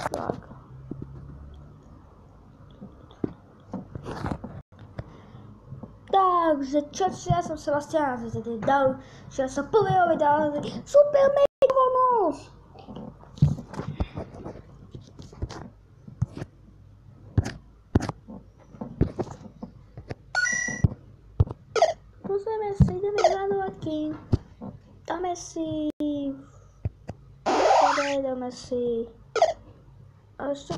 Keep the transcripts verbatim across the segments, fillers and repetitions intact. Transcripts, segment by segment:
Tak. Takže čas, já jsem Sebastian, že tady dal, že jsem pověděl vydal super mega bonus. Pozrieme si, ideme hľadovať kým. Dáme si... Dáme si... A ešte...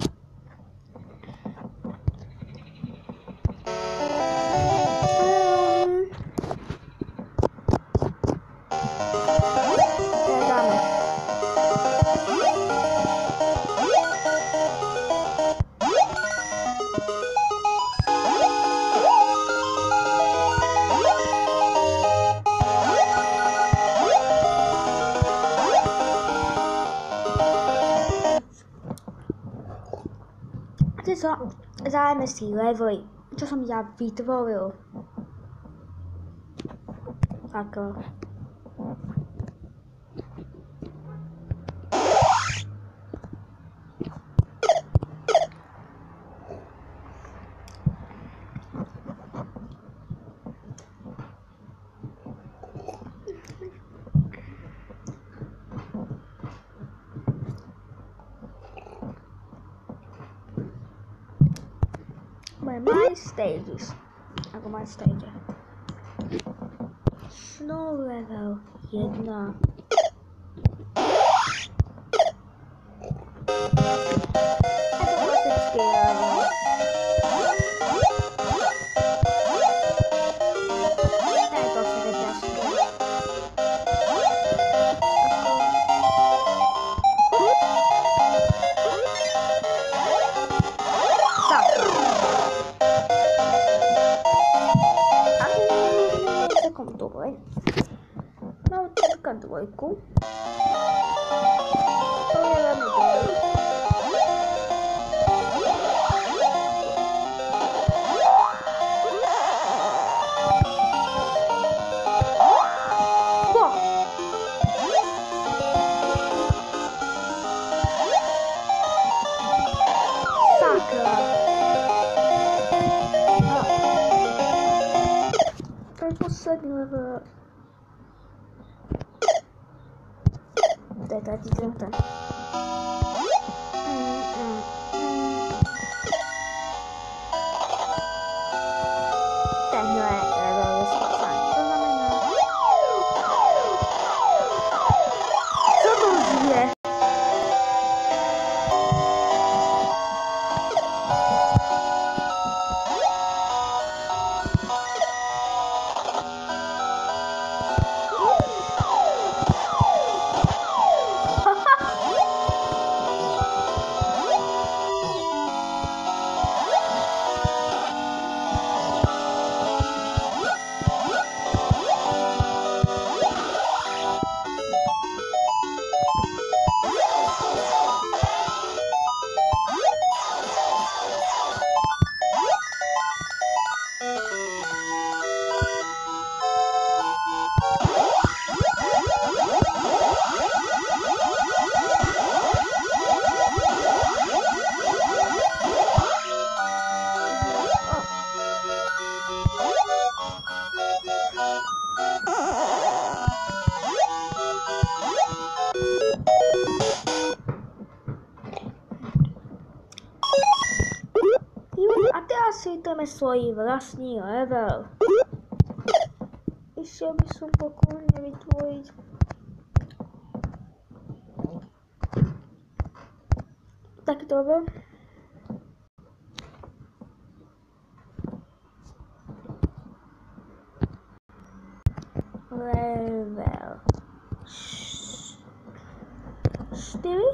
Ty co, zájme si levely, čo som ja vytvoril. Ako. My stages. Ako my stage. Snow level jedna. A to klasický level. Ne, to se neťažké. Tak. Dvoj. Mám teďka dvojku. To je velmi dobrý. Po! Sakra. To je poslední level. To je tady ten. Tenhle level je spasán. To znamená... Co to je? Si jdeme svůj vlastní level. Ještě by som pokojně vytvořit. Tak dobro. Level čtyři.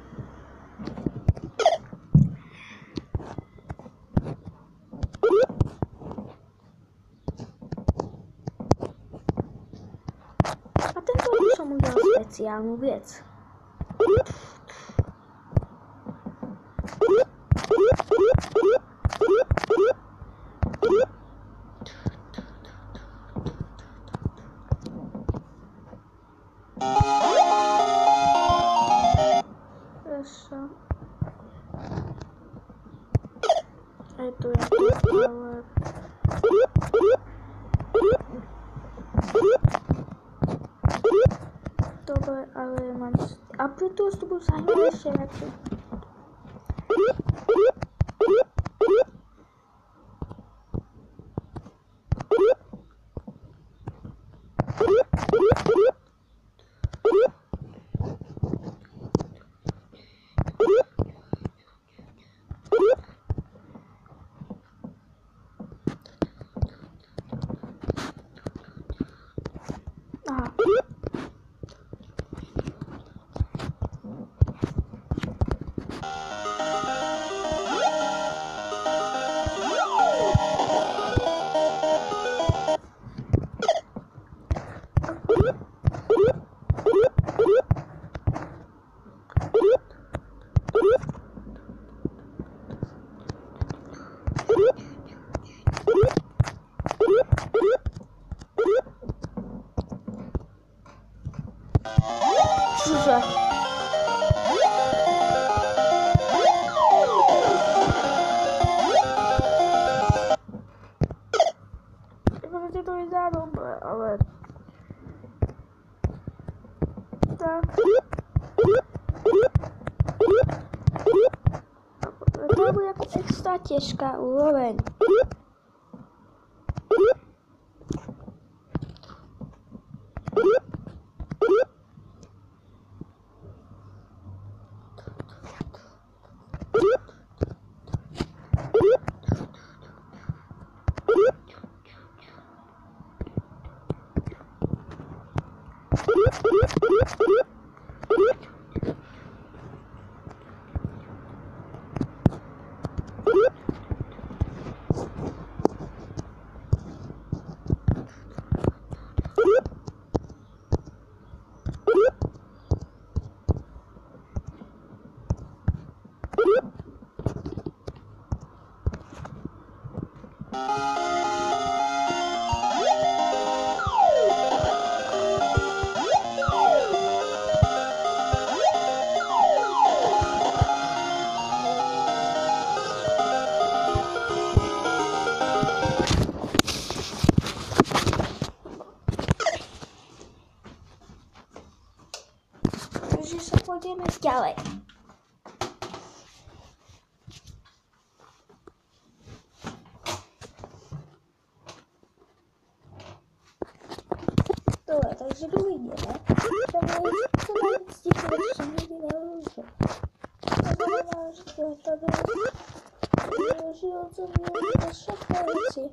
Som udělal speciálnu věc. Presa. A je to jako, ale... Tohle ale mám... A proto to budu zajímat ještě radši. Aha. Cože? Prostě to vypadá dobře, ale... Tak... To bude jako extra těžká úroveň. Takže se půjdeme dělat. Tohle, takže dovidíme. Tohle je celé ctíky, protože nikdy nelůže. Tohle má říkat, tady život, co mě všechny věci.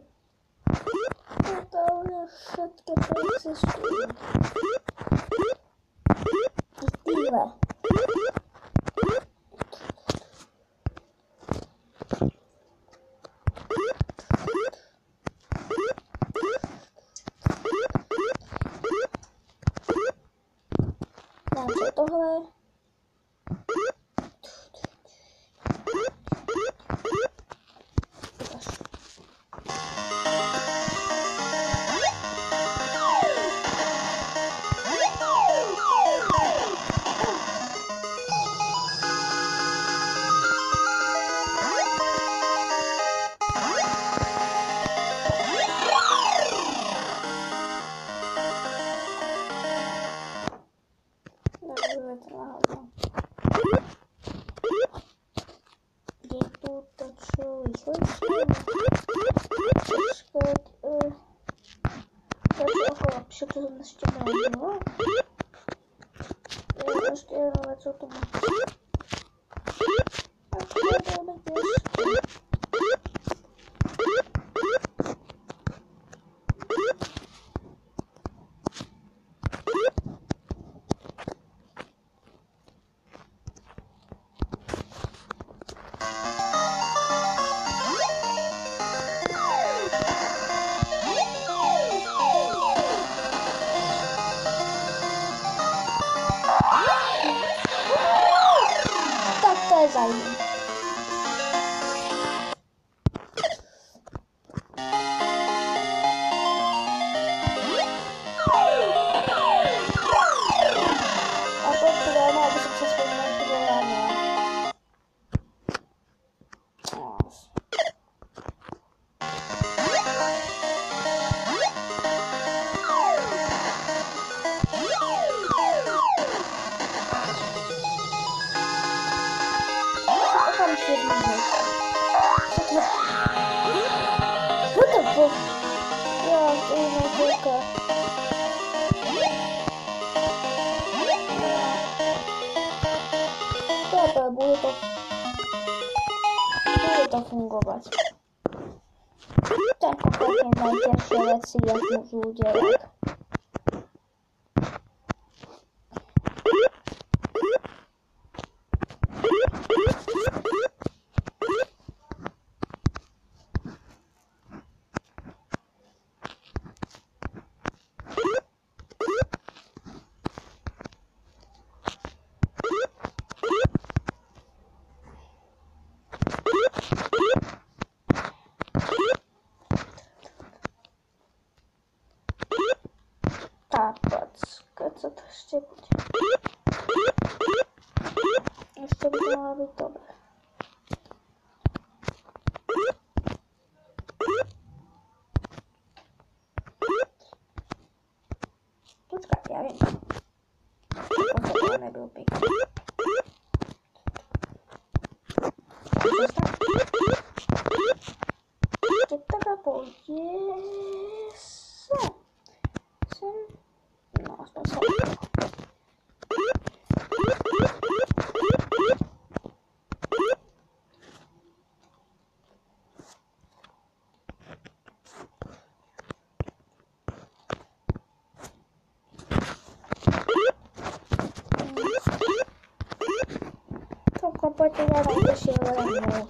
Tohle všetky existují. Tyhle. Dám se tohle. Všechno jsem ještě nevěděla. Já ještě jenom co to má. A to je velmi těžké. Zajímavé. A to je to, aby se přesvědčila, to děláme. on się zmienił. Co to? Co to było? Ja, to jest tylko. Dobra, bude to... Bude to fungować. Tak, kompletnie najpierwsze lekcje, jak mówił udzielać. Tak, patrzkę, co to jeszcze będzie. Jeszcze by miała być dobre. Poczekaj, ja wiem. Postawione był pięknie. Zostaw. Czy taka pojeźdź? No, sponsor. To kompletnie ja tam też się wyrażę.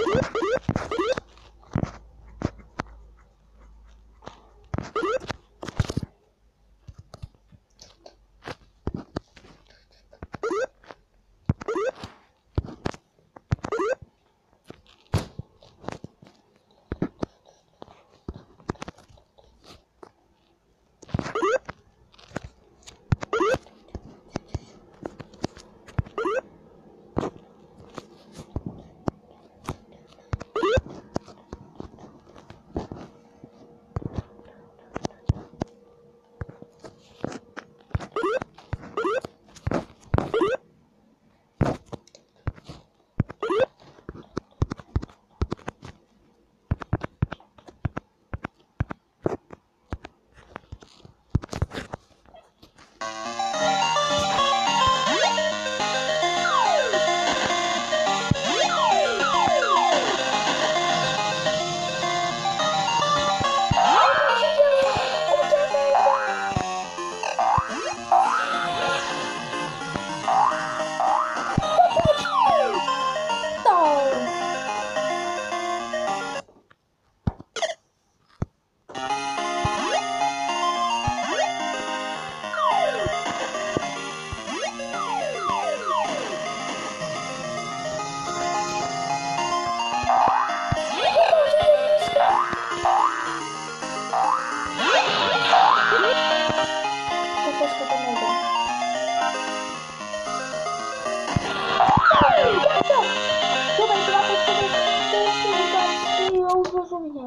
Rozumiem.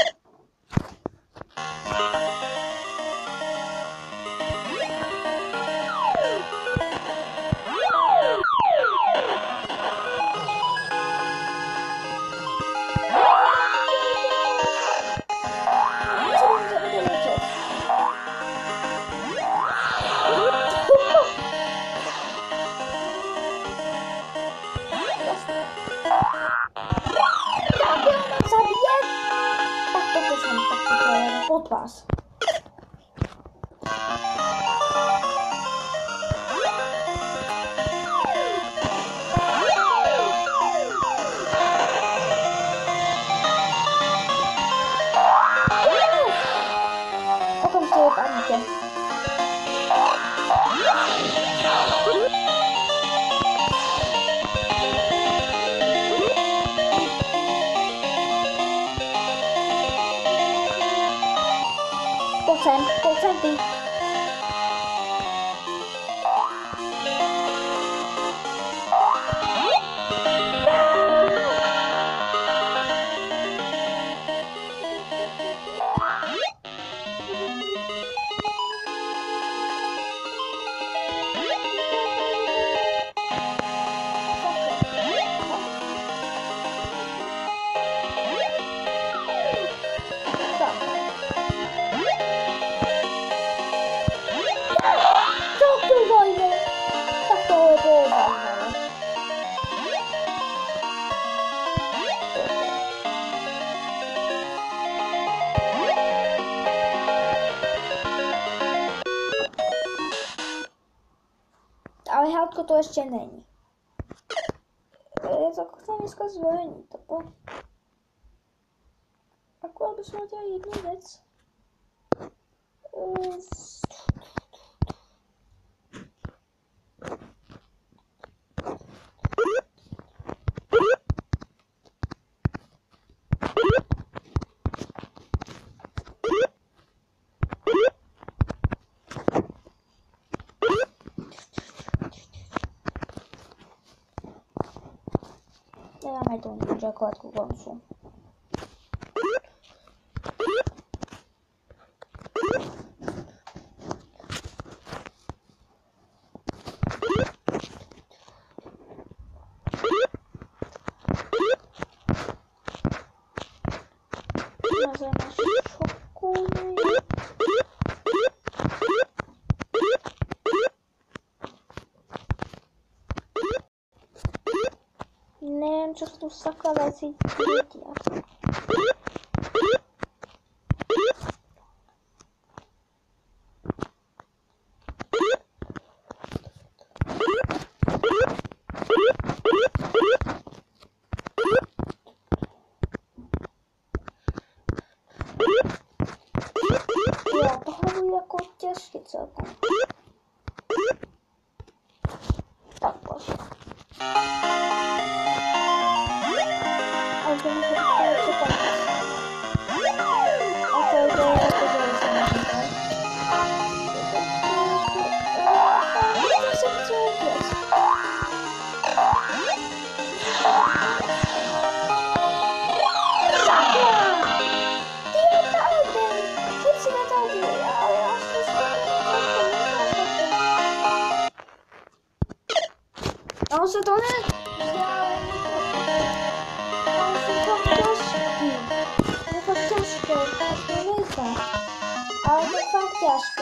Pod was. Potem sobie pamięcie. Procent, procenty. rzadko to ještě není. Je to jako dneska zvolení, to po... Akorát bychom dělali jednu věc. Dáme to může akorát ku koncu. Mazujeme naši čokoládu. Nevím, co se tu sakra věci dělat. Jo, tohle bude jako těžký celkem. Tak pojď. Ale to může být to čekat. A to je to, jak to dělá se můžete. To se chce dělat. Sakra! Ty je tady! Furt si na tady, ale já se s tím on se to ne... On se to těžký. Je to těžké, to nejde. Ale to je fakt těžké.